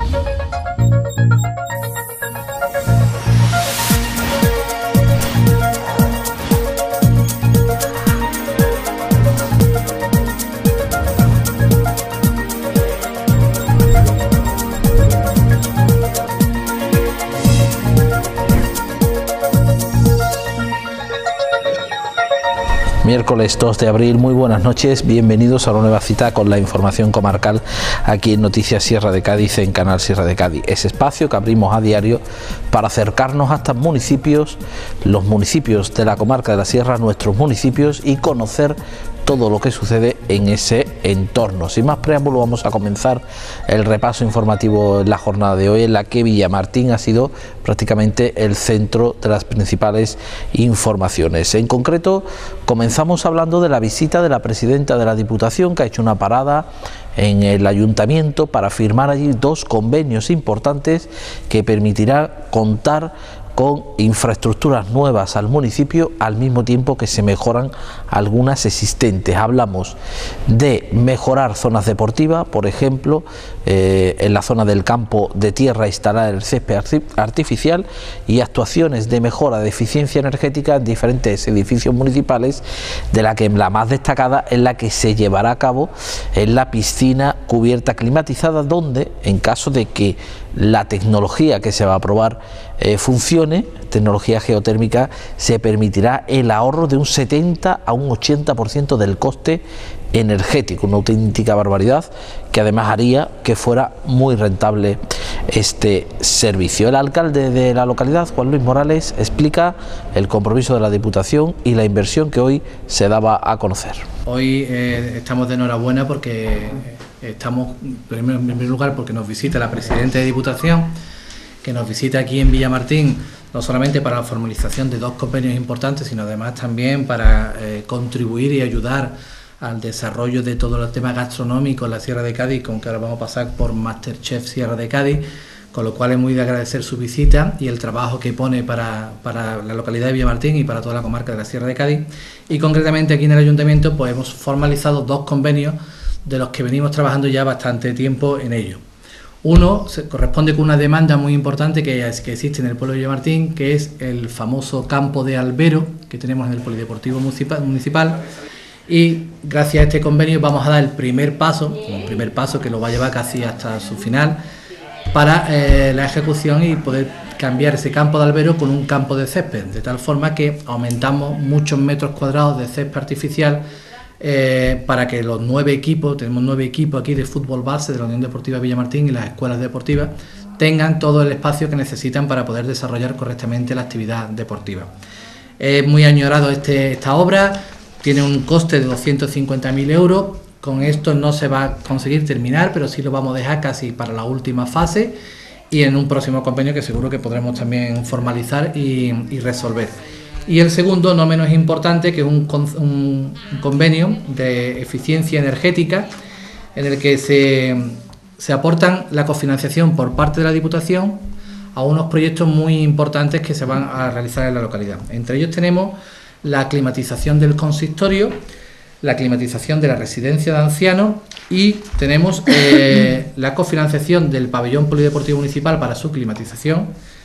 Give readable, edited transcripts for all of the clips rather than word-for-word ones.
Miércoles 2 de abril, muy buenas noches, bienvenidos a una nueva cita con la información comarcal aquí en Noticias Sierra de Cádiz, en Canal Sierra de Cádiz. Ese espacio que abrimos a diario para acercarnos hasta municipios, los municipios de la comarca de la Sierra, nuestros municipios, y conocer todo lo que sucede en ese entorno. Sin más preámbulo, vamos a comenzar el repaso informativo en la jornada de hoy, en la que Villamartín ha sido prácticamente el centro de las principales informaciones. En concreto, comenzamos hablando de la visita de la presidenta de la Diputación, que ha hecho una parada en el Ayuntamiento para firmar allí dos convenios importantes que permitirán contar con infraestructuras nuevas al municipio, al mismo tiempo que se mejoran algunas existentes. Hablamos de mejorar zonas deportivas, por ejemplo, en la zona del campo de tierra instalar el césped artificial, y actuaciones de mejora de eficiencia energética en diferentes edificios municipales, de la que la más destacada es la que se llevará a cabo en la piscina cubierta climatizada, donde, en caso de que la tecnología que se va a probar funcione, tecnología geotérmica, se permitirá el ahorro de un 70 a un 80% del coste energético, una auténtica barbaridad que además haría que fuera muy rentable este servicio. El alcalde de la localidad, Juan Luis Morales, explica el compromiso de la Diputación y la inversión que hoy se daba a conocer. Hoy estamos de enhorabuena porque estamos, en primer lugar, porque nos visita la presidenta de Diputación, que nos visita aquí en Villamartín, no solamente para la formalización de dos convenios importantes, sino además también para contribuir y ayudar al desarrollo de todo el tema gastronómico en la Sierra de Cádiz, con que ahora vamos a pasar por Masterchef Sierra de Cádiz, con lo cual es muy de agradecer su visita y el trabajo que pone para la localidad de Villamartín y para toda la comarca de la Sierra de Cádiz. Y concretamente aquí en el Ayuntamiento pues hemos formalizado dos convenios de los que venimos trabajando ya bastante tiempo en ello. Uno se corresponde con una demanda muy importante que existe en el pueblo de Villamartín, que es el famoso campo de albero que tenemos en el Polideportivo Municipal, y gracias a este convenio vamos a dar el primer paso que lo va a llevar casi hasta su final, para la ejecución y poder cambiar ese campo de albero con un campo de césped, de tal forma que aumentamos muchos metros cuadrados de césped artificial, para que los 9 equipos, tenemos 9 equipos aquí de fútbol base de la Unión Deportiva Villamartín y las escuelas deportivas, tengan todo el espacio que necesitan para poder desarrollar correctamente la actividad deportiva. Es muy añorado esta obra, tiene un coste de 250.000 euros, con esto no se va a conseguir terminar, pero sí lo vamos a dejar casi para la última fase y en un próximo convenio que seguro que podremos también formalizar y resolver. Y el segundo, no menos importante, que es un convenio de eficiencia energética en el que se aportan la cofinanciación por parte de la Diputación a unos proyectos muy importantes que se van a realizar en la localidad. Entre ellos tenemos la climatización del consistorio, la climatización de la residencia de ancianos y tenemos la cofinanciación del pabellón polideportivo municipal para su climatización.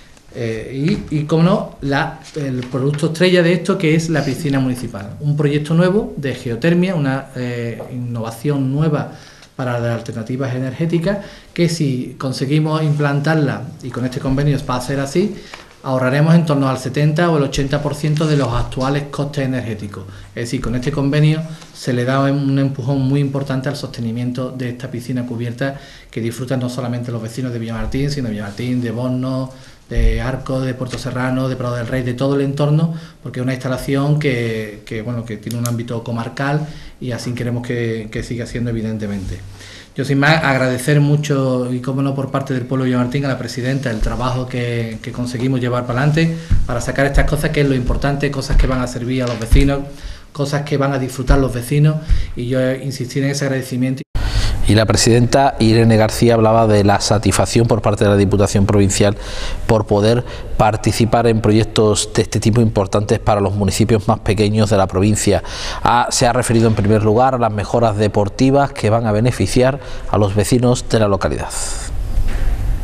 Y como no, el producto estrella de esto, que es la piscina municipal, un proyecto nuevo de geotermia, una innovación nueva para las alternativas energéticas, que si conseguimos implantarla, y con este convenio va a ser así, ahorraremos en torno al 70 o el 80% de los actuales costes energéticos. Es decir, con este convenio se le da un empujón muy importante al sostenimiento de esta piscina cubierta, que disfrutan no solamente los vecinos de Villamartín, sino de Villamartín, de Borno, de Arco, de Puerto Serrano, de Prado del Rey, de todo el entorno, porque es una instalación que tiene un ámbito comarcal y así queremos que siga siendo, evidentemente. Yo sin más agradecer mucho, y cómo no por parte del pueblo de Villamartín, a la presidenta el trabajo que conseguimos llevar para adelante para sacar estas cosas, que es lo importante, cosas que van a servir a los vecinos, cosas que van a disfrutar los vecinos, y yo insistir en ese agradecimiento. Y la presidenta Irene García hablaba de la satisfacción por parte de la Diputación Provincial por poder participar en proyectos de este tipo importantes para los municipios más pequeños de la provincia. Se ha referido en primer lugar a las mejoras deportivas que van a beneficiar a los vecinos de la localidad.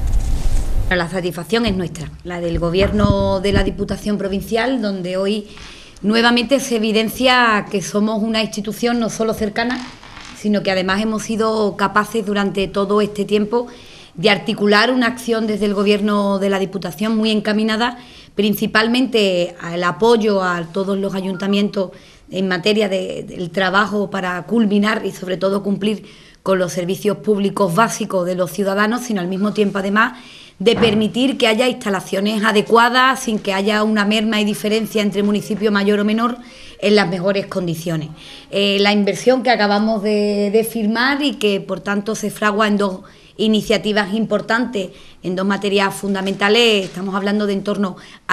La satisfacción es nuestra, la del Gobierno de la Diputación Provincial, donde hoy nuevamente se evidencia que somos una institución no solo cercana, sino que además hemos sido capaces durante todo este tiempo de articular una acción desde el Gobierno de la Diputación muy encaminada, principalmente al apoyo a todos los ayuntamientos en materia del trabajo para culminar y sobre todo cumplir con los servicios públicos básicos de los ciudadanos, sino al mismo tiempo además de permitir que haya instalaciones adecuadas sin que haya una merma y diferencia entre municipio mayor o menor en las mejores condiciones. La inversión que acabamos de firmar y que por tanto se fragua en dos iniciativas importantes, en dos materias fundamentales, estamos hablando de en torno a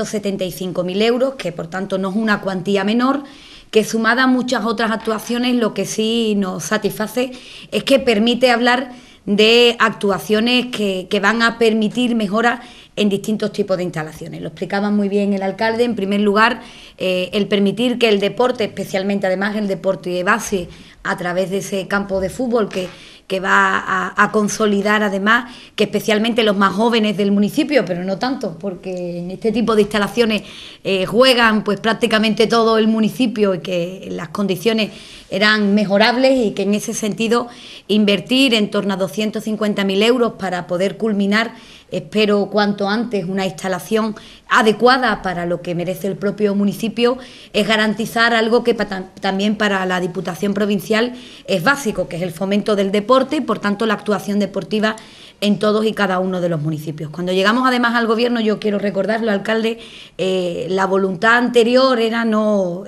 375.000 euros, que por tanto no es una cuantía menor, que sumada a muchas otras actuaciones lo que sí nos satisface es que permite hablar de actuaciones que van a permitir mejoras en distintos tipos de instalaciones. Lo explicaba muy bien el alcalde. En primer lugar, el permitir que el deporte, especialmente además el deporte de base, a través de ese campo de fútbol que va a consolidar además que especialmente los más jóvenes del municipio, pero no tanto, porque en este tipo de instalaciones juegan pues prácticamente todo el municipio y que las condiciones eran mejorables y que en ese sentido invertir en torno a 250.000 euros para poder culminar, espero cuanto antes, una instalación adecuada para lo que merece el propio municipio, es garantizar algo que también para la Diputación Provincial es básico, que es el fomento del deporte y por tanto la actuación deportiva en todos y cada uno de los municipios. Cuando llegamos además al Gobierno, yo quiero recordarlo, alcalde, la voluntad anterior era no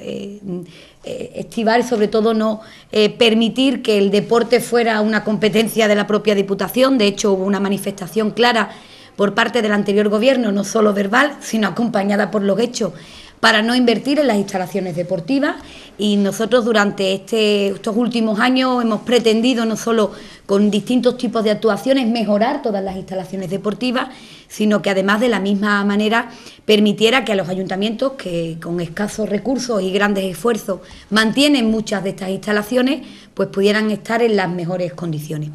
estivar y sobre todo no permitir que el deporte fuera una competencia de la propia Diputación. De hecho, hubo una manifestación clara por parte del anterior Gobierno, no solo verbal, sino acompañada por los hechos, para no invertir en las instalaciones deportivas, y nosotros durante estos últimos años hemos pretendido no solo con distintos tipos de actuaciones mejorar todas las instalaciones deportivas, sino que además de la misma manera permitiera que a los ayuntamientos que con escasos recursos y grandes esfuerzos mantienen muchas de estas instalaciones, pues pudieran estar en las mejores condiciones.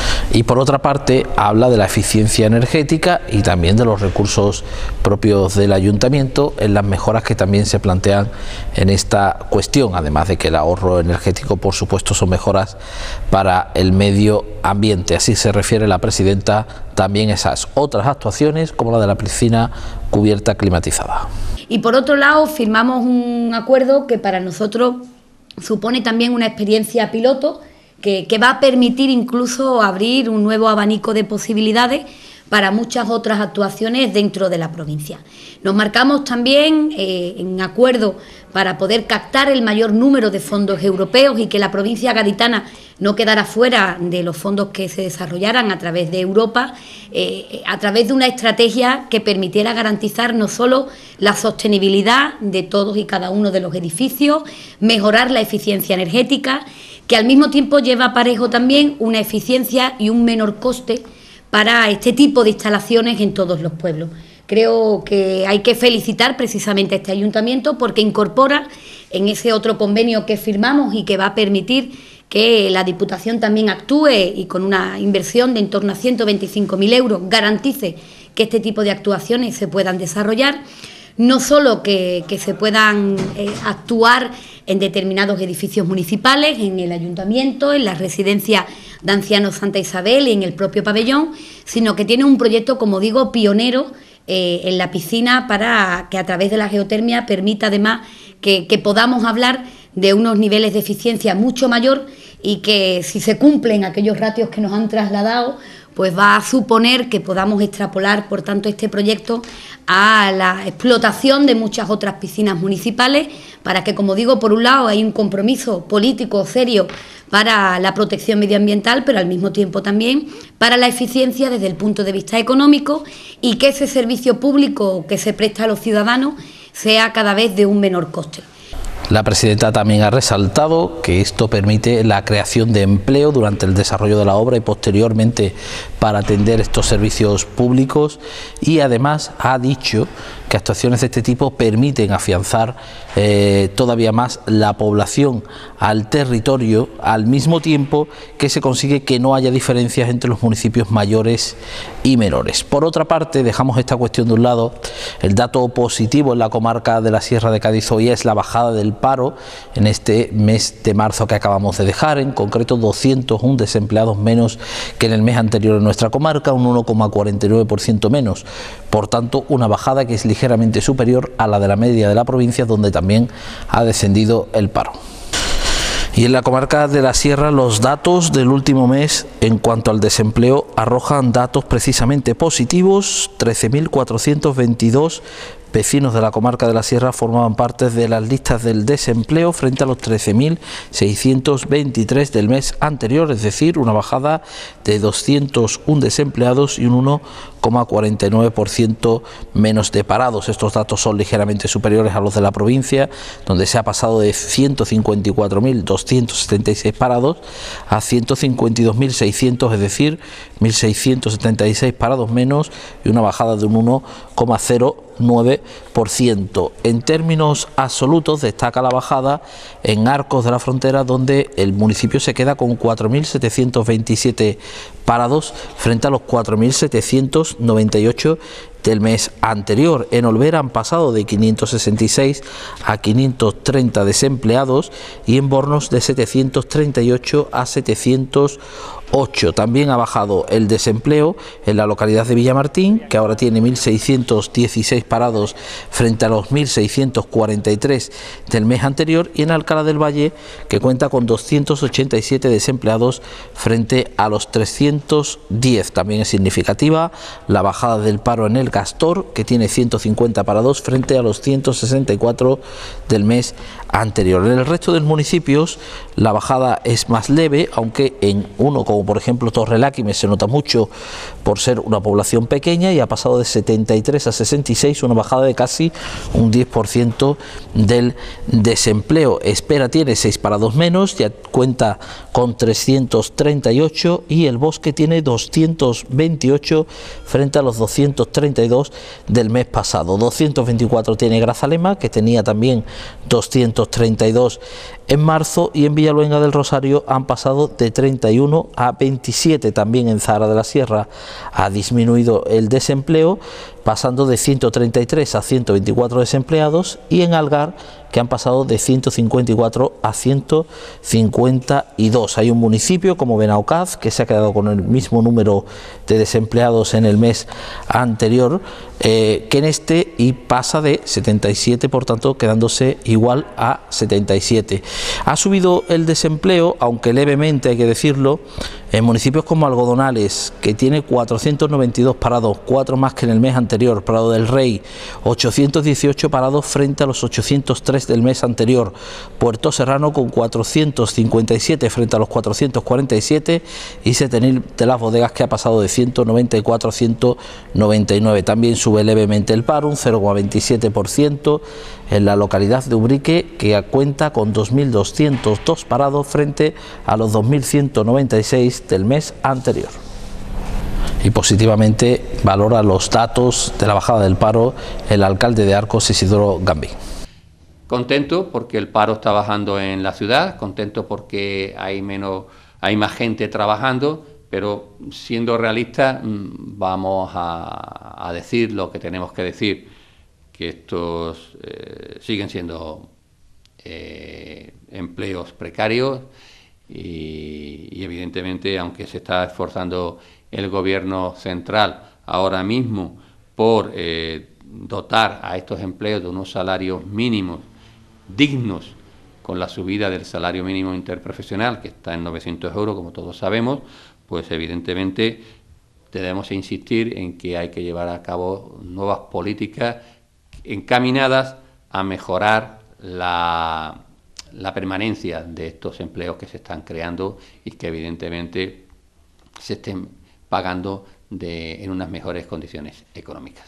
Y por otra parte habla de la eficiencia energética y también de los recursos propios del ayuntamiento en las mejoras que también se plantean en esta cuestión, además de que el ahorro energético por supuesto son mejoras para el medio ambiente. Así se refiere la presidenta también a esas otras actuaciones como la de la piscina cubierta climatizada. Y por otro lado firmamos un acuerdo que para nosotros supone también una experiencia piloto que va a permitir incluso abrir un nuevo abanico de posibilidades para muchas otras actuaciones dentro de la provincia. Nos marcamos también en acuerdo para poder captar el mayor número de fondos europeos y que la provincia gaditana no quedara fuera de los fondos que se desarrollaran a través de Europa, a través de una estrategia que permitiera garantizar no solo la sostenibilidad de todos y cada uno de los edificios, mejorar la eficiencia energética, que al mismo tiempo lleva aparejo también una eficiencia y un menor coste para este tipo de instalaciones en todos los pueblos. Creo que hay que felicitar precisamente a este ayuntamiento porque incorpora en ese otro convenio que firmamos y que va a permitir que la Diputación también actúe y con una inversión de en torno a 125.000 euros garantice que este tipo de actuaciones se puedan desarrollar. No solo que se puedan actuar en determinados edificios municipales, en el ayuntamiento, en la residencia de ancianos Santa Isabel y en el propio pabellón, sino que tiene un proyecto, como digo, pionero en la piscina para que a través de la geotermia permita además que podamos hablar de unos niveles de eficiencia mucho mayor y que si se cumplen aquellos ratios que nos han trasladado, pues va a suponer que podamos extrapolar, por tanto, este proyecto a la explotación de muchas otras piscinas municipales, para que, como digo, por un lado hay un compromiso político serio para la protección medioambiental, pero al mismo tiempo también para la eficiencia desde el punto de vista económico y que ese servicio público que se presta a los ciudadanos sea cada vez de un menor coste. La presidenta también ha resaltado que esto permite la creación de empleo durante el desarrollo de la obra y posteriormente para atender estos servicios públicos, y además ha dicho que actuaciones de este tipo permiten afianzar todavía más la población al territorio, al mismo tiempo que se consigue que no haya diferencias entre los municipios mayores y menores. Por otra parte, dejamos esta cuestión de un lado. El dato positivo en la comarca de la Sierra de Cádiz hoy es la bajada del paro en este mes de marzo que acabamos de dejar, en concreto 201 desempleados menos que en el mes anterior en nuestra comarca, un 1,49% menos. Por tanto, una bajada que es ligeramente superior a la de la media de la provincia, donde también ha descendido el paro. Y en la comarca de la Sierra, los datos del último mes en cuanto al desempleo arrojan datos precisamente positivos. 13.422 vecinos de la comarca de la Sierra formaban parte de las listas del desempleo frente a los 13.623 del mes anterior, es decir, una bajada de 201 desempleados y un 1,49% menos de parados. Estos datos son ligeramente superiores a los de la provincia, donde se ha pasado de 154.276 parados a 152.600, es decir, 1.676 parados menos y una bajada de un 1,09%. En términos absolutos destaca la bajada en Arcos de la Frontera, donde el municipio se queda con 4.727 parados frente a los 4.798 del mes anterior. En Olvera han pasado de 566 a 530 desempleados y en Bornos de 738 a 708. También ha bajado el desempleo en la localidad de Villamartín, que ahora tiene 1.616 parados frente a los 1.643 del mes anterior, y en Alcalá del Valle, que cuenta con 287 desempleados frente a los 310. También es significativa la bajada del paro en el Castor, que tiene 150 parados frente a los 164 del mes anterior. En el resto de municipios la bajada es más leve, aunque en uno como por ejemplo Torreláquime se nota mucho por ser una población pequeña y ha pasado de 73 a 66, una bajada de casi un 10% del desempleo. Espera tiene 6 parados menos, ya cuenta con 338, y el Bosque tiene 228 frente a los 232 del mes pasado. 224 tiene Grazalema, que tenía también 232 en marzo, y en Villaluenga del Rosario han pasado de 31 a 27. También en Zahara de la Sierra ha disminuido el desempleo, pasando de 133 a 124 desempleados, y en Algar, que han pasado de 154 a 152. Hay un municipio como Benaocaz que se ha quedado con el mismo número de desempleados en el mes anterior que en este, y pasa de 77, por tanto quedándose igual a 77. Ha subido el desempleo, aunque levemente hay que decirlo, en municipios como Algodonales, que tiene 492 parados, 4 más que en el mes anterior. Prado del Rey, 818 parados frente a los 803 del mes anterior. Puerto Serrano con 457 frente a los 447, y Setenil de las Bodegas, que ha pasado de 194 a 199. También sube levemente el paro, un 0,27% en la localidad de Ubrique, que cuenta con 2.202 parados frente a los 2.196 del mes anterior. Y positivamente valora los datos de la bajada del paro el alcalde de Arcos, Isidoro Gambí. Contento porque el paro está bajando en la ciudad, contento porque hay más gente trabajando, pero siendo realistas vamos a decir lo que tenemos que decir, que estos siguen siendo empleos precarios y evidentemente, aunque se está esforzando el gobierno central ahora mismo por dotar a estos empleos de unos salarios mínimos dignos, con la subida del salario mínimo interprofesional, que está en 900 euros, como todos sabemos, pues evidentemente debemos insistir en que hay que llevar a cabo nuevas políticas encaminadas a mejorar la permanencia de estos empleos que se están creando y que evidentemente se estén pagando en unas mejores condiciones económicas.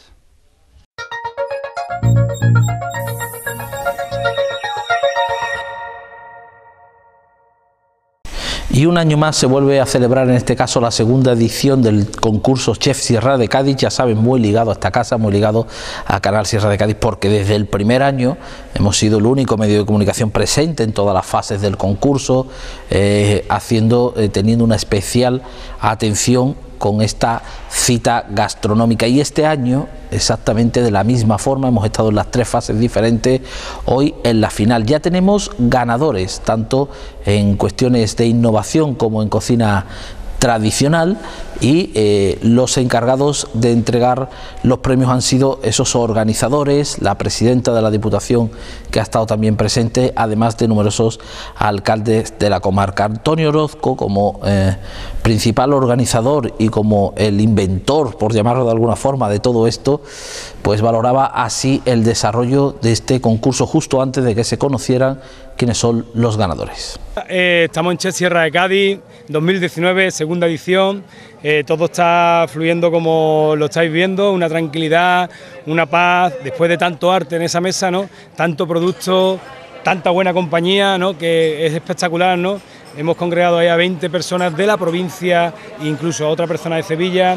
Y un año más se vuelve a celebrar, en este caso, la segunda edición del concurso Chef Sierra de Cádiz, ya saben, muy ligado a esta casa, muy ligado a Canal Sierra de Cádiz, porque desde el primer año hemos sido el único medio de comunicación presente en todas las fases del concurso, teniendo una especial atención con esta cita gastronómica. Y este año, exactamente de la misma forma, hemos estado en las 3 fases diferentes, hoy en la final. Ya tenemos ganadores, tanto en cuestiones de innovación como en cocina tradicional, y los encargados de entregar los premios han sido esos organizadores, la presidenta de la Diputación, que ha estado también presente, además de numerosos alcaldes de la comarca. Antonio Orozco, como principal organizador y como el inventor, por llamarlo de alguna forma, de todo esto, pues valoraba así el desarrollo de este concurso justo antes de que se conocieran quiénes son los ganadores. Estamos en Chess Sierra de Cádiz, 2019, segunda edición. Todo está fluyendo como lo estáis viendo, una tranquilidad, una paz, después de tanto arte en esa mesa, ¿no? Tanto producto, tanta buena compañía, ¿no? Que es espectacular, ¿no? Hemos congregado ahí a 20 personas de la provincia, incluso a otra persona de Sevilla,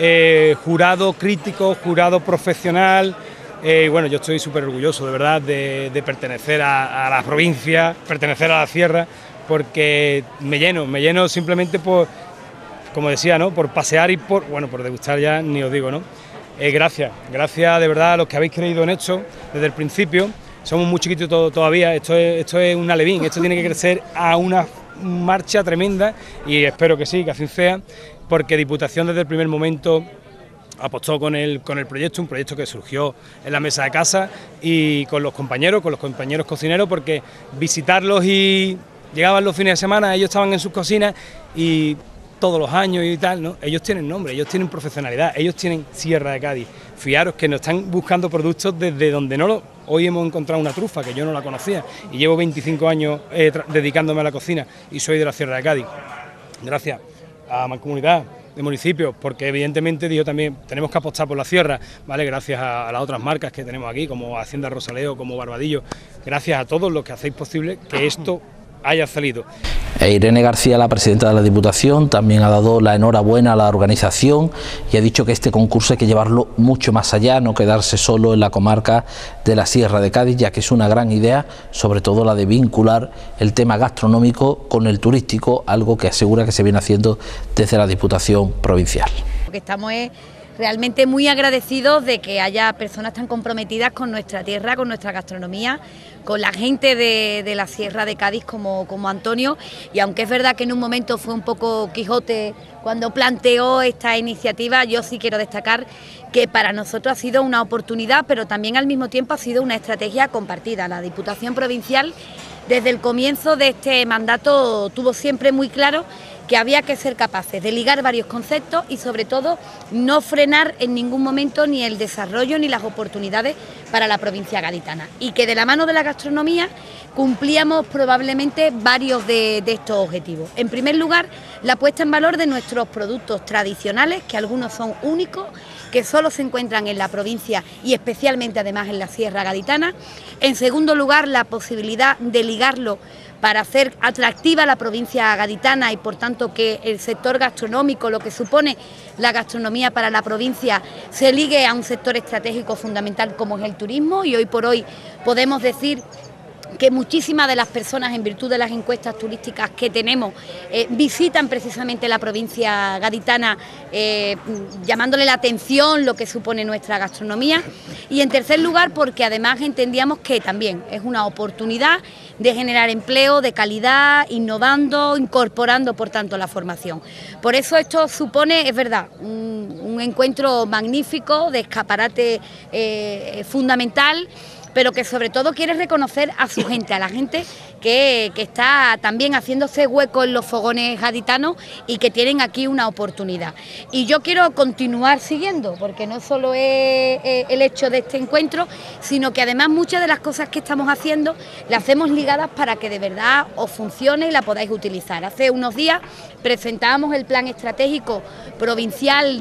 jurado crítico, jurado profesional. Bueno, yo estoy súper orgulloso, de verdad, de pertenecer a la provincia, pertenecer a la sierra, porque me lleno simplemente por, como decía, ¿no? Por pasear y por degustar, ya ni os digo, ¿no? Gracias de verdad a los que habéis creído en esto desde el principio. Somos muy chiquitos todavía, esto es un alevín, esto tiene que crecer a una marcha tremenda y espero que sí, que así sea, porque Diputación desde el primer momento apostó con el proyecto, un proyecto que surgió en la mesa de casa y con los compañeros cocineros, porque visitarlos y llegaban los fines de semana, ellos estaban en sus cocinas y todos los años y tal, ¿no? Ellos tienen nombre, ellos tienen profesionalidad, ellos tienen Sierra de Cádiz. Fiaros que nos están buscando productos desde donde no lo... Hoy hemos encontrado una trufa que yo no la conocía y llevo 25 años dedicándome a la cocina y soy de la Sierra de Cádiz. Gracias a la Mancomunidad de municipios, porque evidentemente digo también tenemos que apostar por la sierra, ¿vale? Gracias a las otras marcas que tenemos aquí, como Hacienda Rosaleo, como Barbadillo, gracias a todos los que hacéis posible que esto haya salido. Irene García, la presidenta de la Diputación, también ha dado la enhorabuena a la organización y ha dicho que este concurso hay que llevarlo mucho más allá, no quedarse solo en la comarca de la Sierra de Cádiz, ya que es una gran idea, sobre todo la de vincular el tema gastronómico con el turístico, algo que asegura que se viene haciendo desde la Diputación provincial. Lo que estamos es realmente muy agradecidos de que haya personas tan comprometidas con nuestra tierra, con nuestra gastronomía, con la gente de la Sierra de Cádiz como Antonio, y aunque es verdad que en un momento fue un poco Quijote cuando planteó esta iniciativa, yo sí quiero destacar que para nosotros ha sido una oportunidad, pero también al mismo tiempo ha sido una estrategia compartida. La Diputación Provincial desde el comienzo de este mandato tuvo siempre muy claro que había que ser capaces de ligar varios conceptos y sobre todo no frenar en ningún momento ni el desarrollo ni las oportunidades para la provincia gaditana, y que de la mano de la gastronomía cumplíamos probablemente varios de estos objetivos. En primer lugar, la puesta en valor de nuestros productos tradicionales, que algunos son únicos, que solo se encuentran en la provincia y especialmente además en la Sierra Gaditana. En segundo lugar, la posibilidad de ligarlo para hacer atractiva la provincia gaditana y por tanto que el sector gastronómico, lo que supone la gastronomía para la provincia, se ligue a un sector estratégico fundamental como es el turismo, y hoy por hoy podemos decir que muchísimas de las personas, en virtud de las encuestas turísticas que tenemos, visitan precisamente la provincia gaditana, llamándole la atención lo que supone nuestra gastronomía. Y en tercer lugar, porque además entendíamos que también es una oportunidad de generar empleo de calidad, innovando, incorporando por tanto la formación. Por eso esto supone, es verdad, un encuentro magnífico, de escaparate fundamental, pero que sobre todo quiere reconocer a su gente, a la gente que está también haciéndose hueco en los fogones gaditanos y que tienen aquí una oportunidad. Y yo quiero continuar siguiendo, porque no solo es el hecho de este encuentro, sino que además muchas de las cosas que estamos haciendo las hacemos ligadas para que de verdad os funcione y la podáis utilizar. Hace unos días presentábamos el plan estratégico provincial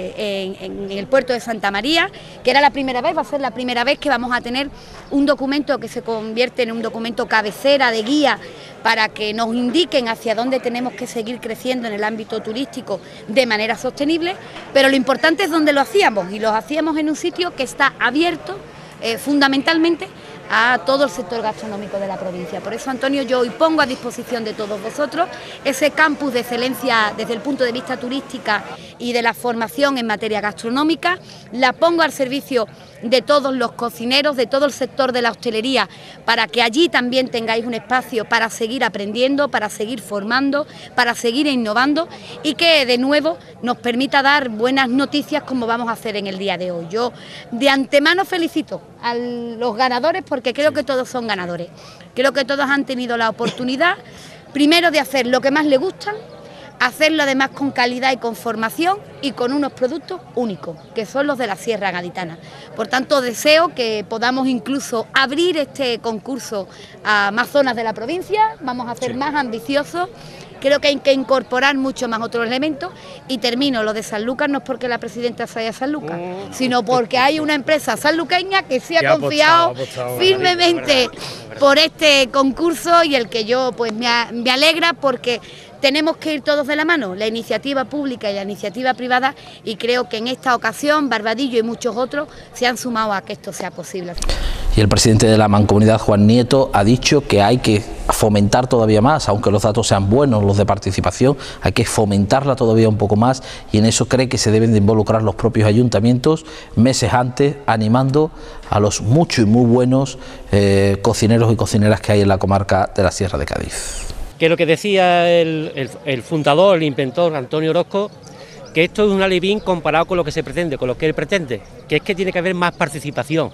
en el puerto de Santa María, que era la primera vez, va a ser la primera vez que vamos a tener un documento que se convierte en un documento cabecera de guía para que nos indiquen hacia dónde tenemos que seguir creciendo en el ámbito turístico de manera sostenible, pero lo importante es dónde lo hacíamos, y lo hacíamos en un sitio que está abierto fundamentalmente a todo el sector gastronómico de la provincia. Por eso, Antonio, yo hoy pongo a disposición de todos vosotros ese campus de excelencia desde el punto de vista turística y de la formación en materia gastronómica, la pongo al servicio de todos los cocineros, de todo el sector de la hostelería, para que allí también tengáis un espacio para seguir aprendiendo, para seguir formando, para seguir innovando y que de nuevo nos permita dar buenas noticias como vamos a hacer en el día de hoy. Yo de antemano felicito a los ganadores porque creo que todos son ganadores. Creo que todos han tenido la oportunidad, primero, de hacer lo que más les gustan, hacerlo además con calidad y con formación y con unos productos únicos, que son los de la Sierra Gaditana. Por tanto, deseo que podamos incluso abrir este concurso a más zonas de la provincia, vamos a ser más ambiciosos. Creo que hay que incorporar mucho más otros elementos y termino, lo de Sanlúcar no es porque la presidenta sea de Sanlúcar, sino porque hay una empresa sanluqueña que sí ha confiado firmemente por este concurso y el que yo pues me alegra porque tenemos que ir todos de la mano, la iniciativa pública y la iniciativa privada, y creo que en esta ocasión Barbadillo y muchos otros se han sumado a que esto sea posible. Y el presidente de la Mancomunidad, Juan Nieto, ha dicho que hay que fomentar todavía más, aunque los datos sean buenos, los de participación, hay que fomentarla todavía un poco más y en eso cree que se deben de involucrar los propios ayuntamientos meses antes, animando a los muchos y muy buenos cocineros y cocineras que hay en la comarca de la Sierra de Cádiz. Que lo que decía el fundador, el inventor Antonio Orozco, que esto es un alevín comparado con lo que se pretende, con lo que él pretende, que es que tiene que haber más participación.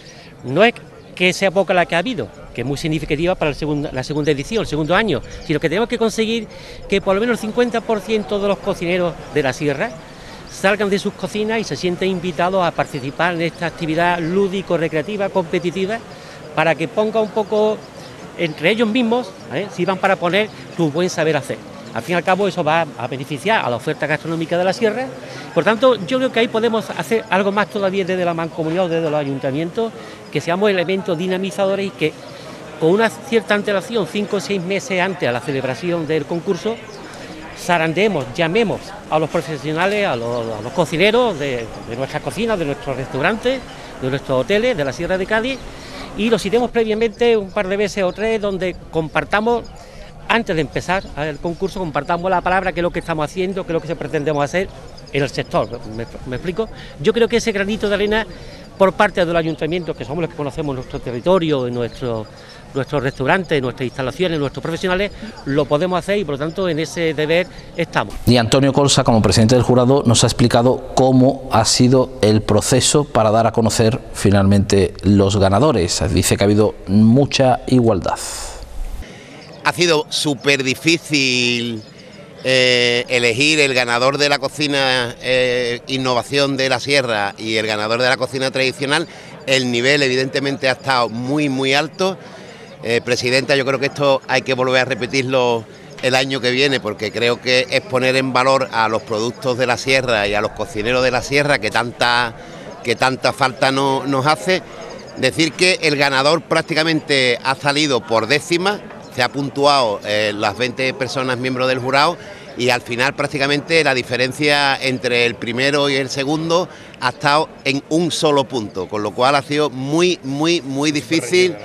No es que sea poca la que ha habido, que es muy significativa para la segunda edición, el segundo año, sino que tenemos que conseguir que por lo menos el 50% de los cocineros de la sierra salgan de sus cocinas y se sienten invitados a participar en esta actividad lúdico-recreativa, competitiva, para que ponga un poco entre ellos mismos, sirvan para poner su buen saber hacer. Al fin y al cabo eso va a beneficiar a la oferta gastronómica de la sierra. Por tanto, yo creo que ahí podemos hacer algo más todavía desde la mancomunidad o desde los ayuntamientos, que seamos elementos dinamizadores y que con una cierta antelación, 5 o 6 meses antes a la celebración del concurso, zarandeemos, llamemos a los profesionales, a los cocineros de nuestras cocinas, de nuestros restaurantes, de nuestros hoteles, de la Sierra de Cádiz, y los citemos previamente un par de veces o 3, donde compartamos, antes de empezar el concurso, compartamos la palabra, qué es lo que estamos haciendo, qué es lo que pretendemos hacer en el sector. ¿Me explico? Yo creo que ese granito de arena por parte del ayuntamiento, que somos los que conocemos nuestro territorio, nuestros restaurantes, nuestras instalaciones, nuestros profesionales, lo podemos hacer y por lo tanto en ese deber estamos. Y Antonio Colsa, como presidente del jurado, nos ha explicado cómo ha sido el proceso para dar a conocer finalmente los ganadores. Dice que ha habido mucha igualdad. Ha sido súper difícil elegir el ganador de la cocina innovación de la sierra y el ganador de la cocina tradicional. El nivel evidentemente ha estado muy alto. Presidenta, yo creo que esto hay que volver a repetirlo el año que viene, porque creo que es poner en valor a los productos de la sierra y a los cocineros de la sierra que tanta falta nos hace. Decir que el ganador prácticamente ha salido por décima, se ha puntuado las 20 personas miembros del jurado y al final prácticamente la diferencia entre el primero y el segundo ha estado en un solo punto, con lo cual ha sido muy difícil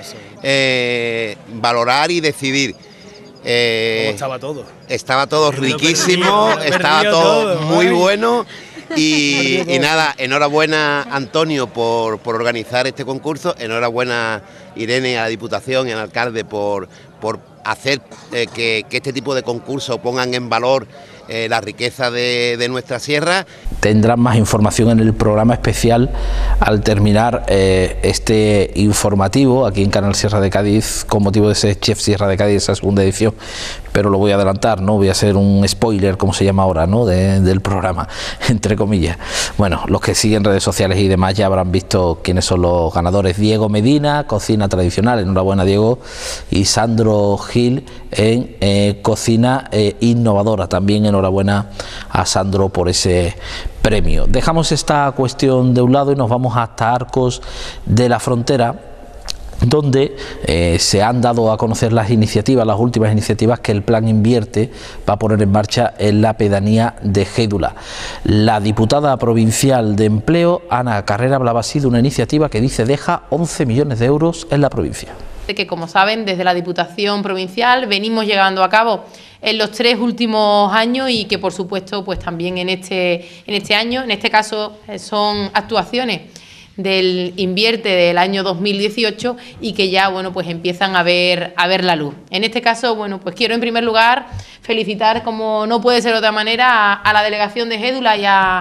valorar y decidir. ¿Cómo estaba todo? Estaba todo riquísimo, estaba todo muy bueno y nada, enhorabuena Antonio por organizar este concurso, enhorabuena Irene, a la Diputación y al alcalde por hacer que este tipo de concursos pongan en valor la riqueza de nuestra sierra. Tendrán más información en el programa especial al terminar este informativo aquí en Canal Sierra de Cádiz con motivo de ese Chef Sierra de Cádiz, esa segunda edición, pero lo voy a adelantar, no voy a hacer un spoiler como se llama ahora, ¿no? del programa, entre comillas. Bueno, los que siguen redes sociales y demás ya habrán visto quiénes son los ganadores. Diego Medina, cocina tradicional, enhorabuena Diego, y Sandro Gil en cocina innovadora, también enhorabuena a Sandro por ese premio. Dejamos esta cuestión de un lado y nos vamos hasta Arcos de la Frontera, donde se han dado a conocer las iniciativas, las últimas iniciativas que el Plan Invierte va a poner en marcha en la pedanía de Gédula. La diputada provincial de Empleo, Ana Carrera, hablaba así de una iniciativa que dice deja 11 millones de euros en la provincia. Que, como saben, desde la Diputación Provincial venimos llevando a cabo en los 3 últimos años y que, por supuesto, pues también en este año, en este caso son actuaciones del Invierte del año 2018 y que ya, bueno, pues empiezan a ver la luz. En este caso, bueno, pues quiero en primer lugar felicitar, como no puede ser de otra manera, a la delegación de Gédula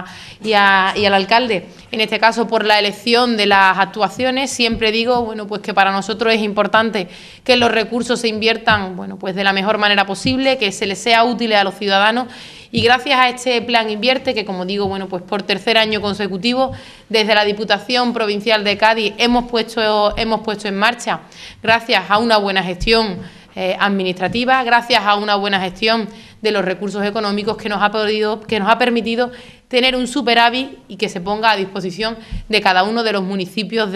y al alcalde, en este caso por la elección de las actuaciones. Siempre digo, bueno, pues que para nosotros es importante que los recursos se inviertan, bueno, pues de la mejor manera posible, que se les sea útil a los ciudadanos. Y gracias a este Plan Invierte, que como digo, bueno, pues por 3er año consecutivo, desde la Diputación Provincial de Cádiz hemos puesto en marcha, gracias a una buena gestión administrativa, gracias a una buena gestión de los recursos económicos que nos ha permitido tener un superávit y que se ponga a disposición de cada uno de los municipios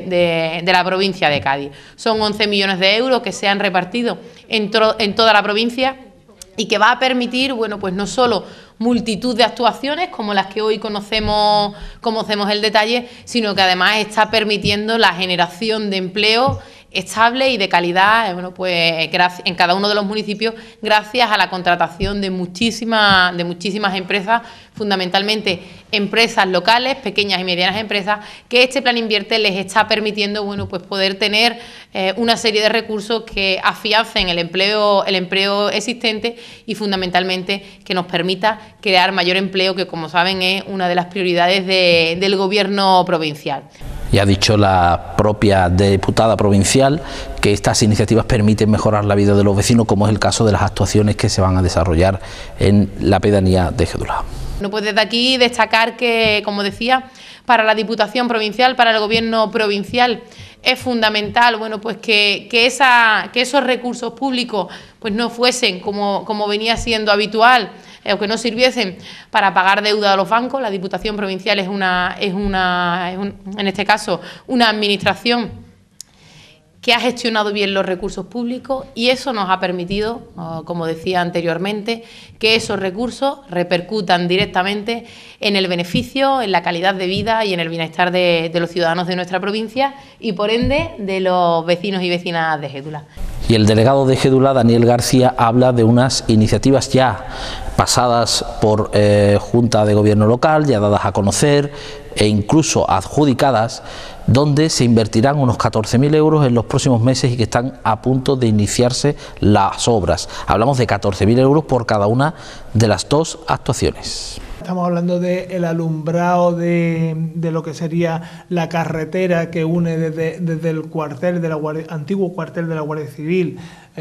de la provincia de Cádiz. Son 11 millones de euros que se han repartido en toda la provincia y que va a permitir, bueno, pues no solo multitud de actuaciones como las que hoy conocemos el detalle, sino que además está permitiendo la generación de empleo estable y de calidad, bueno, pues en cada uno de los municipios, gracias a la contratación de muchísimas empresas, fundamentalmente empresas locales, pequeñas y medianas empresas, que este Plan Invierte les está permitiendo, bueno, pues poder tener una serie de recursos que afiancen el empleo existente y fundamentalmente que nos permita crear mayor empleo, que como saben es una de las prioridades del Gobierno provincial. Y ha dicho la propia diputada provincial que estas iniciativas permiten mejorar la vida de los vecinos, como es el caso de las actuaciones que se van a desarrollar en la pedanía de Gédula. Bueno, pues desde aquí destacar que, como decía, para la Diputación Provincial, para el Gobierno provincial, es fundamental, bueno, pues que esos recursos públicos pues no fuesen como venía siendo habitual, o que no sirviesen para pagar deuda a los bancos. La Diputación Provincial es en este caso una administración que ha gestionado bien los recursos públicos y eso nos ha permitido, como decía anteriormente, que esos recursos repercutan directamente en el beneficio, en la calidad de vida y en el bienestar de los ciudadanos de nuestra provincia y, por ende, de los vecinos y vecinas de Gédula. Y el delegado de Gédula, Daniel García, habla de unas iniciativas ya pasadas por Junta de Gobierno local, ya dadas a conocer e incluso adjudicadas, donde se invertirán unos 14.000 euros en los próximos meses y que están a punto de iniciarse las obras. Hablamos de 14.000 euros por cada una de las 2 actuaciones. Estamos hablando del alumbrado de lo que sería la carretera que une desde el cuartel antiguo cuartel de la Guardia Civil,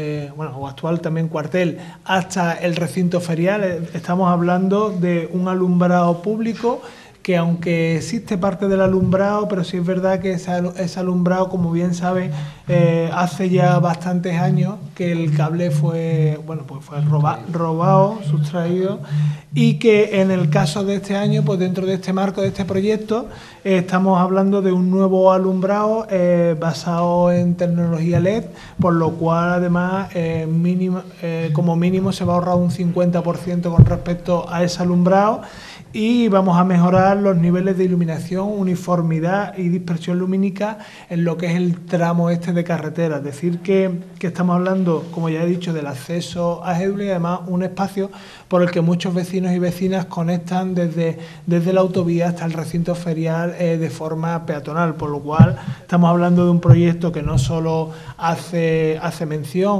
o actual también cuartel, hasta el recinto ferial. Estamos hablando de un alumbrado público que, aunque existe parte del alumbrado, pero sí es verdad que ese alumbrado, como bien saben, hace ya bastantes años que el cable fue robado, sustraído, y que en el caso de este año, pues dentro de este marco de este proyecto, estamos hablando de un nuevo alumbrado basado en tecnología LED, por lo cual además como mínimo se va a ahorrar un 50% con respecto a ese alumbrado. Y vamos a mejorar los niveles de iluminación, uniformidad y dispersión lumínica en lo que es el tramo este de carretera. Es decir, que estamos hablando, como ya he dicho, del acceso a Gédula y además un espacio por el que muchos vecinos y vecinas conectan desde la autovía hasta el recinto ferial de forma peatonal, por lo cual estamos hablando de un proyecto que no solo hace mención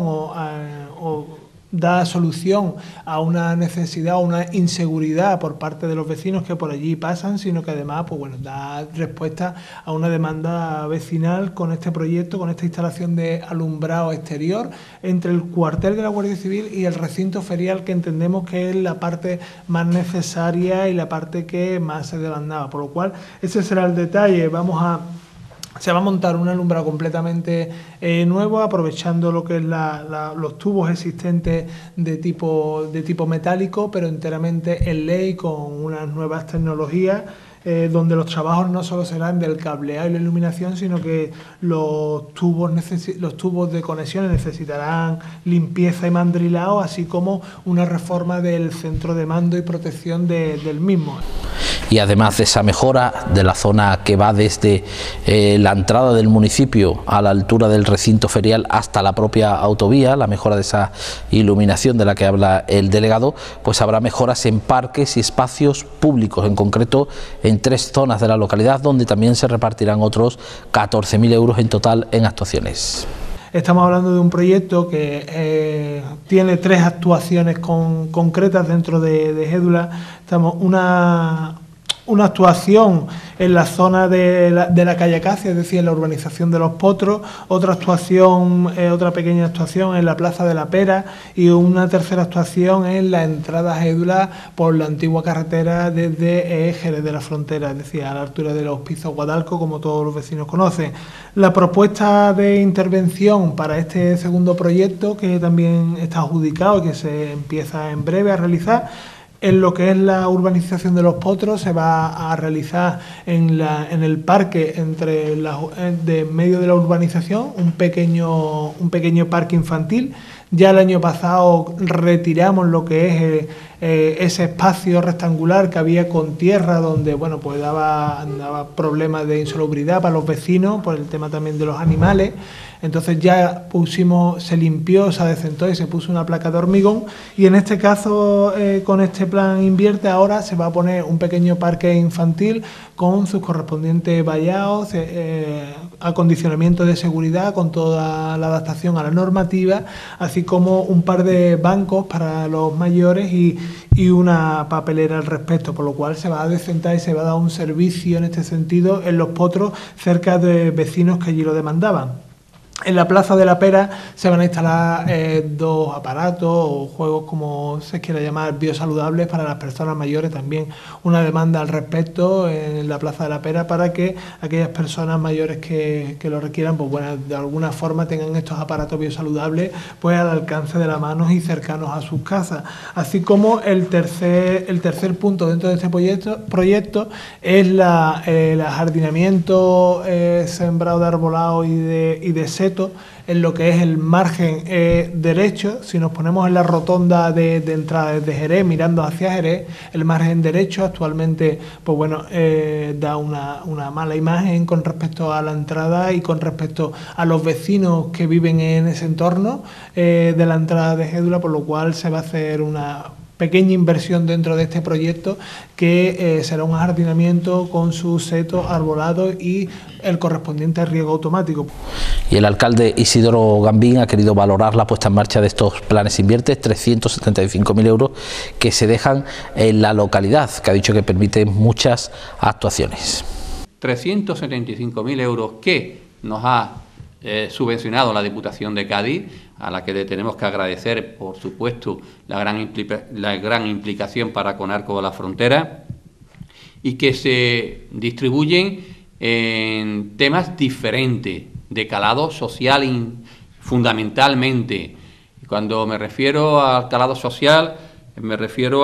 o da solución a una necesidad o una inseguridad por parte de los vecinos que por allí pasan, sino que además da respuesta a una demanda vecinal con este proyecto, con esta instalación de alumbrado exterior entre el cuartel de la Guardia Civil y el recinto ferial, que entendemos que es la parte más necesaria y la parte que más se demandaba, por lo cual ese será el detalle. Se va a montar un alumbrado completamente nuevo, aprovechando lo que es los tubos existentes de tipo metálico, pero enteramente en LED con unas nuevas tecnologías donde los trabajos no solo serán del cableado y la iluminación, sino que los tubos de conexiones necesitarán limpieza y mandrilado, así como una reforma del centro de mando y protección del mismo. Y además de esa mejora de la zona que va desde la entrada del municipio a la altura del recinto ferial hasta la propia autovía, la mejora de esa iluminación de la que habla el delegado, pues habrá mejoras en parques y espacios públicos, en concreto en 3 zonas de la localidad, donde también se repartirán otros 14.000 euros en total en actuaciones. Estamos hablando de un proyecto que tiene 3 actuaciones concretas dentro de Gédula. Una actuación en la zona de la calle Acacia, es decir, en la urbanización de Los Potros, otra pequeña actuación en la Plaza de la Pera y una tercera actuación en la entrada a Gédula por la antigua carretera desde Jerez de la Frontera, es decir, a la altura de los Pisos Guadalco, como todos los vecinos conocen. La propuesta de intervención para este segundo proyecto, que también está adjudicado y que se empieza en breve a realizar, en lo que es la urbanización de Los Potros, se va a realizar en el parque de medio de la urbanización un pequeño parque infantil. Ya el año pasado retiramos lo que es ese espacio rectangular que había con tierra, donde bueno, pues daba problemas de insalubridad para los vecinos por el tema también de los animales. Entonces ya se limpió, se adecentó y se puso una placa de hormigón, y en este caso con este plan Invierte ahora se va a poner un pequeño parque infantil con sus correspondientes vallados, acondicionamiento de seguridad con toda la adaptación a la normativa, así como un par de bancos para los mayores y una papelera al respecto, por lo cual se va a adecentar y se va a dar un servicio en este sentido en Los Potros cerca de vecinos que allí lo demandaban. En la Plaza de la Pera se van a instalar 2 aparatos o juegos, como se quiera llamar, biosaludables para las personas mayores. También una demanda al respecto en la Plaza de la Pera para que aquellas personas mayores que lo requieran, pues bueno, de alguna forma tengan estos aparatos biosaludables pues al alcance de la mano y cercanos a sus casas. Así como el tercer punto dentro de este proyecto es el ajardinamiento, sembrado de arbolado y de seto en lo que es el margen derecho. Si nos ponemos en la rotonda de entrada desde Jerez, mirando hacia Jerez, el margen derecho actualmente pues bueno, da una mala imagen con respecto a la entrada y con respecto a los vecinos que viven en ese entorno de la entrada de Gédula, por lo cual se va a hacer una pequeña inversión dentro de este proyecto que será un ajardinamiento con su seto arbolado y el correspondiente riego automático. Y el alcalde Isidoro Gambín ha querido valorar la puesta en marcha de estos planes Invierte, 375.000 euros que se dejan en la localidad, que ha dicho que permiten muchas actuaciones. 375.000 euros que nos ha subvencionado la Diputación de Cádiz, a la que le tenemos que agradecer, por supuesto, la gran implicación para con Arco de la Frontera, y que se distribuyen en temas diferentes, de calado social fundamentalmente. Cuando me refiero al calado social, me refiero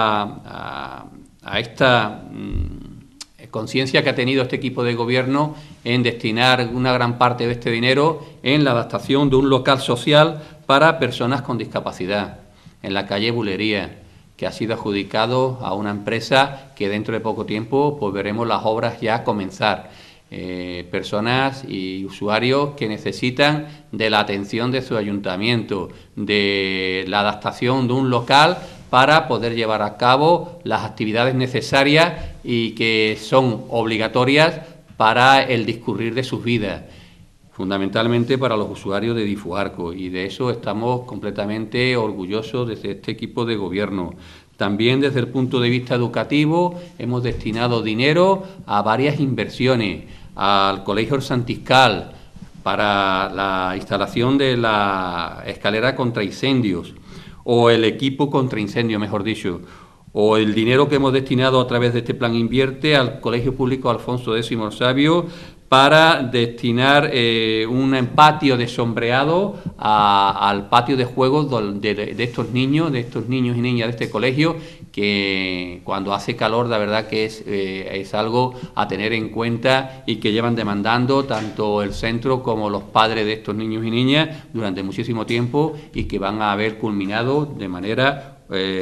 a esta conciencia que ha tenido este equipo de gobierno en destinar una gran parte de este dinero en la adaptación de un local social para personas con discapacidad en la calle Bulería, que ha sido adjudicado a una empresa que dentro de poco tiempo pues veremos las obras ya comenzar. Personas y usuarios que necesitan de la atención de su ayuntamiento, de la adaptación de un local para poder llevar a cabo las actividades necesarias y que son obligatorias para el discurrir de sus vidas, fundamentalmente para los usuarios de Difuarco, y de eso estamos completamente orgullosos desde este equipo de gobierno. También desde el punto de vista educativo hemos destinado dinero a varias inversiones, al Colegio Santiscal para la instalación de la escalera contra incendios, o el equipo contra incendios, mejor dicho, o el dinero que hemos destinado a través de este plan Invierte al Colegio Público Alfonso X el Sabio para destinar un patio de sombreado al patio de juegos de estos niños y niñas de este colegio, que cuando hace calor la verdad que es algo a tener en cuenta y que llevan demandando tanto el centro como los padres de estos niños y niñas durante muchísimo tiempo, y que van a haber culminado de manera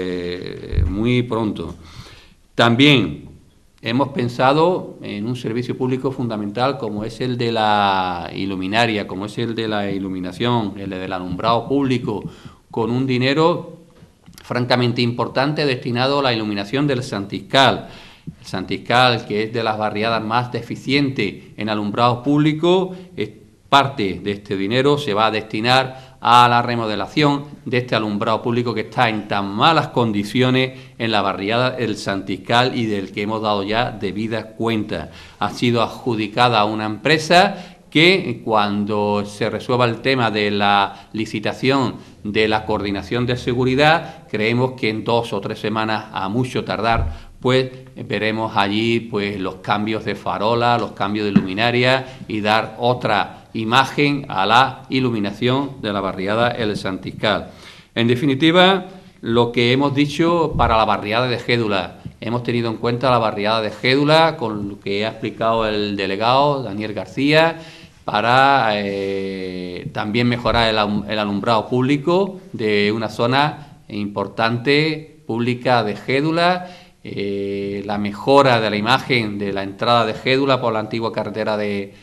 muy pronto. También hemos pensado en un servicio público fundamental como es el de la iluminaria, como es el de la iluminación, el del alumbrado público, con un dinero francamente importante destinado a la iluminación del Santiscal. El Santiscal, que es de las barriadas más deficientes en alumbrado público, parte de este dinero se va a destinar a la remodelación de este alumbrado público que está en tan malas condiciones en la barriada del Santiscal y del que hemos dado ya debida cuenta. Ha sido adjudicada a una empresa que, cuando se resuelva el tema de la licitación de la coordinación de seguridad, creemos que en 2 o 3 semanas, a mucho tardar, pues veremos allí pues los cambios de farola, los cambios de luminaria y dar otra imagen a la iluminación de la barriada El Santiscal. En definitiva, lo que hemos dicho para la barriada de Gédula, hemos tenido en cuenta la barriada de Gédula con lo que ha explicado el delegado Daniel García, para también mejorar el alumbrado público de una zona importante pública de Gédula, la mejora de la imagen de la entrada de Gédula por la antigua carretera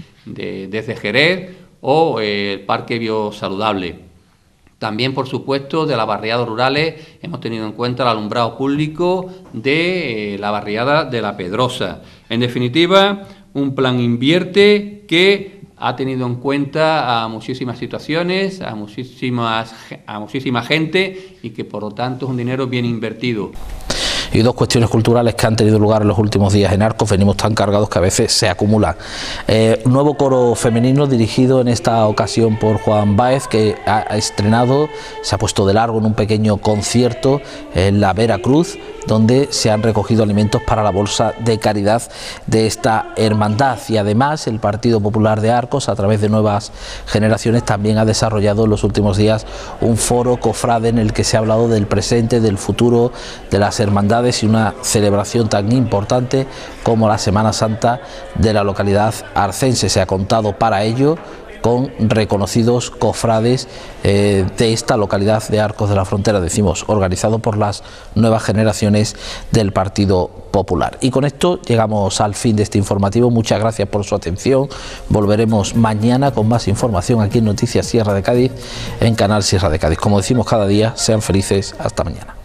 desde Jerez, o el parque biosaludable. También, por supuesto, de las barriadas rurales hemos tenido en cuenta el alumbrado público de la barriada de La Pedrosa. En definitiva, un plan invierte que ha tenido en cuenta a muchísimas situaciones, a muchísima gente, y que por lo tanto es un dinero bien invertido. Y 2 cuestiones culturales que han tenido lugar en los últimos días en Arcos. Venimos tan cargados que a veces se acumulan. Un nuevo coro femenino dirigido en esta ocasión por Juan Báez, que ha estrenado, se ha puesto de largo en un pequeño concierto en la Veracruz, donde se han recogido alimentos para la bolsa de caridad de esta hermandad. Y además el Partido Popular de Arcos, a través de Nuevas Generaciones, también ha desarrollado en los últimos días un foro cofrade en el que se ha hablado del presente, del futuro de las hermandades, y una celebración tan importante como la Semana Santa de la localidad arcense. Se ha contado para ello con reconocidos cofrades de esta localidad de Arcos de la Frontera, decimos, organizado por las Nuevas Generaciones del Partido Popular. Y con esto llegamos al fin de este informativo. Muchas gracias por su atención. Volveremos mañana con más información aquí en Noticias Sierra de Cádiz, en Canal Sierra de Cádiz. Como decimos cada día, sean felices. Hasta mañana.